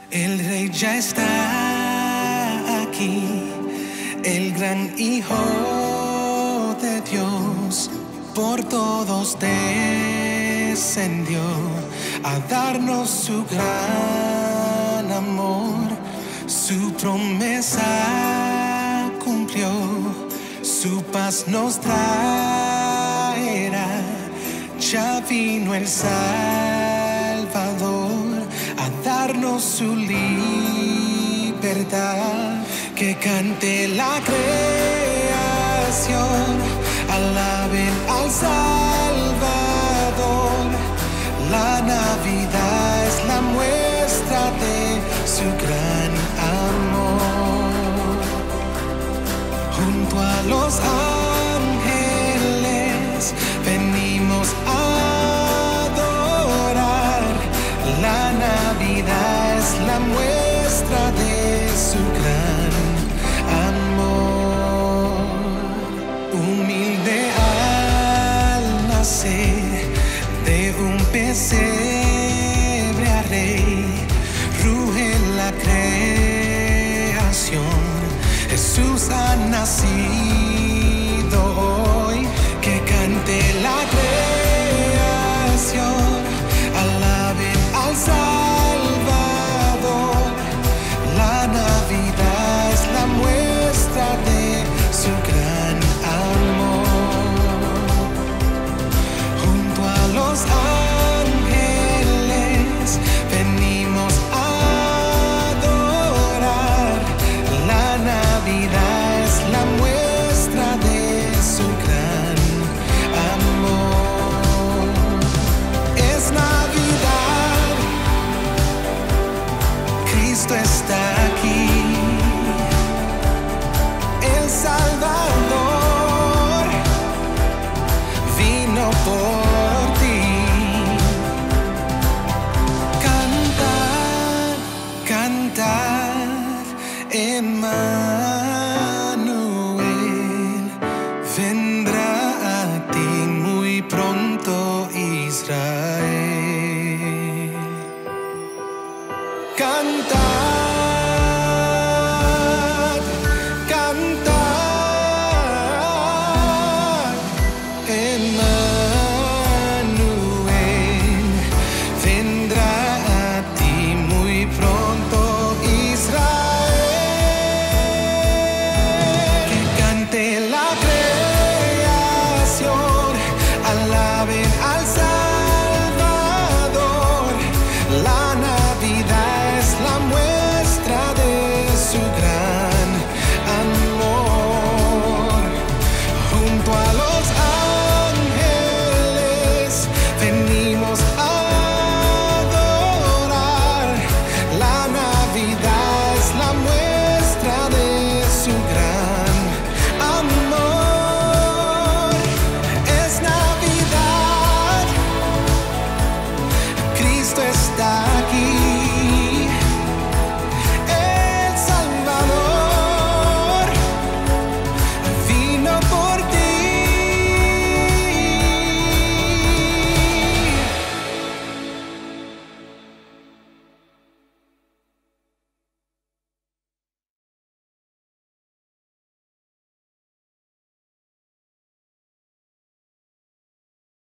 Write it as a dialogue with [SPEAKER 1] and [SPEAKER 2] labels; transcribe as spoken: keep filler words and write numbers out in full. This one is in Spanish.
[SPEAKER 1] El Rey ya está aquí, el gran Hijo de Dios, por todos descendió a darnos su gran amor. Su promesa cumplió, su paz nos traerá. Ya vino el Salvador a darnos su libertad. Que cante la creación, alaben al Salvador. La Navidad es la muestra de su gran amor. Junto a los ángeles venimos a adorar. La Navidad es la muestra de su gran amor. Humilde al nacer de un pesebre a rey, ruge la creación. Jesús ha nacido hoy. Que cante la creación, alaben al Salvador. La Navidad es la muestra de su gran amor. Junto a los ángeles venimos a adorar. La Navidad es la muestra de su gran amor. Es Navidad, Cristo está aquí, el Salvador vino por ti. Cantar, cantar, Emmanuel vendrá a ti muy pronto, Israel. Cantar, cantar, Emmanuel vendrá a ti muy pronto, Israel. Que cante la creación, alaben al Salvador. La Navidad es la muestra de su gran amor. Junto a los ángeles venimos